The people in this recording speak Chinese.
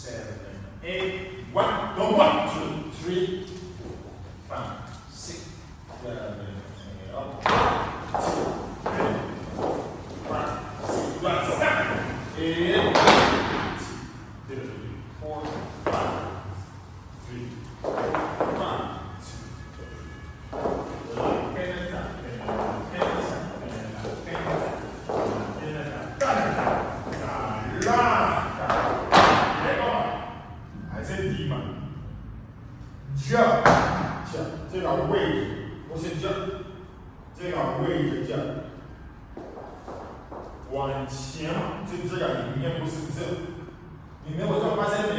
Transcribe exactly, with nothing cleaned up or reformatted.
seven, eight, one, go one, two, three, five, six, seven, eight, up, two, three, five, six, one, seven, eight, two, three, four, five, three, one, jump， jump， 这个位置不是 jump， 这个位置 jump， 往前，这这个里面不是这，你没有就发现